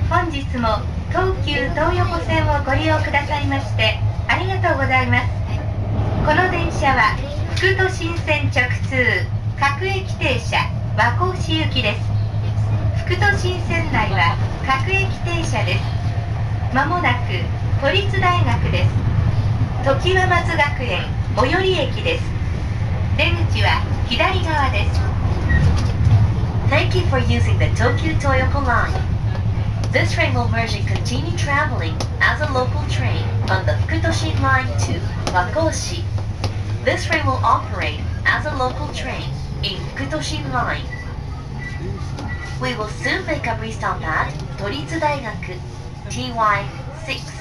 本日も東急東横線をご利用くださいましてありがとうございます。この電車は副都心線直通各駅停車和光市行きです。副都心線内は各駅停車です。まもなく都立大学です。常盤松学園最寄り駅です。出口は左側です。 Thank you for using the Tokyu Toyoko Line. This train will merge and continue traveling as a local train on the Fukutoshin Line to Wakoshi. This train will operate as a local train in Fukutoshin Line. We will soon make a restop at Toritsu Daigaku TY6.